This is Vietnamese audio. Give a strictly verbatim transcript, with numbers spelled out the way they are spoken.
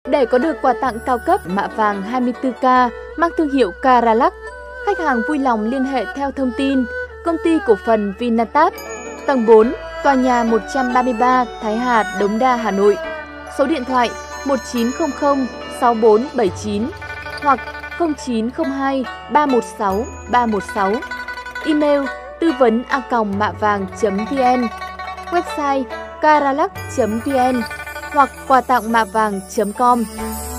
Để có được quà tặng cao cấp mạ vàng hai mươi tư ca mang thương hiệu Caralac, khách hàng vui lòng liên hệ theo thông tin Công ty Cổ phần Vinatap, tầng bốn, tòa nhà một trăm ba mươi ba Thái Hà, Đống Đa, Hà Nội. Số điện thoại một chín không không sáu bốn bảy chín hoặc không chín không hai ba một sáu ba một sáu. Email tư vấn a còng mạ vàng chấm vn, website caralac chấm vn hoặc quà tặng mạ vàng chấm com.